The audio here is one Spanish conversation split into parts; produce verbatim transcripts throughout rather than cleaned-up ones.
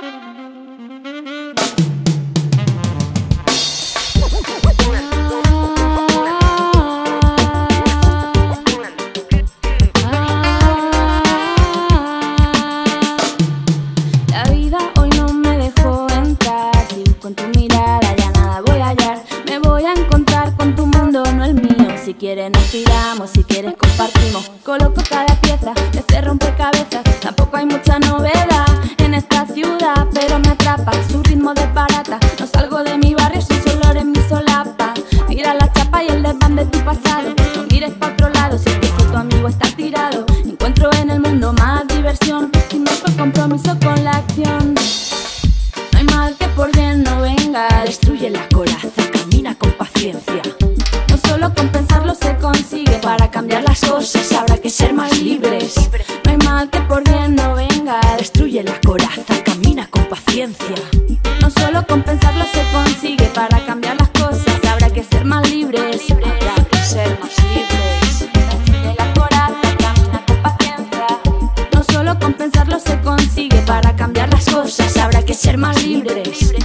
La vida hoy no me dejó entrar, sigo con tu mirada, ya nada voy a hallar. Me voy a encontrar con tu mundo, no el mío. Si quieres nos tiramos, si quieres compartimos. Coloco cada pieza de este rompecabezas. Tampoco hay mucha novedad en esta ciudad, pero me atrapa su ritmo de barata. No salgo de mi barrio, sus olores mi solapa. Mira la chapa y el desván de tu pasado. No mires pa' otro lado, si es que tu amigo está tirado. Encuentro en el mundo más diversión, si no por compromiso con la acción. No hay mal que por bien no venga. Destruye la coraza, camina con paciencia. No solo con pensarlo se consigue. Para cambiar las cosas habrá que ser más libres. No hay mal que por bien no venga. Destruye la coraza, camina con paciencia. No solo con pensarlo se consigue. Para cambiar las cosas habrá que ser más libres. Habrá que ser más libres. Destruye la coraza, camina con paciencia. No solo con pensarlo se consigue. Para cambiar las cosas habrá que ser más libres.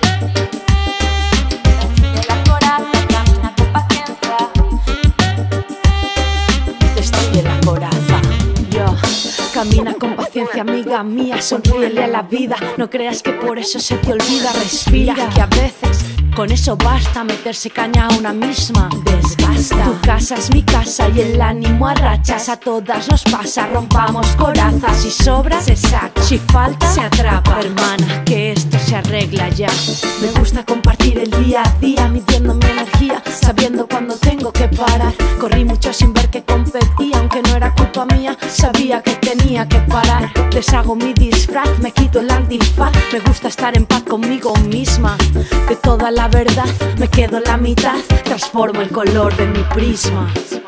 Camina con paciencia, amiga mía, sonríele a la vida. No creas que por eso se te olvida, respira. Que a veces con eso basta, meterse caña a una misma desgasta. Tu casa es mi casa y el ánimo a rachas. A todas nos pasa, rompamos corazas. Si sobra, se saca, si falta, se atrapa. Hermana, que esto se arregla ya. Me gusta compartir el día a día, midiendo mi energía, sabiendo cuándo tengo que parar. Corrí mucho sin ver que competía, aunque no era culpa mía, sabía que tenía que parar. Deshago mi disfraz, me quito el antifaz. Me gusta estar en paz conmigo misma. De toda la verdad me quedo la mitad, transformo el color de mi prisma.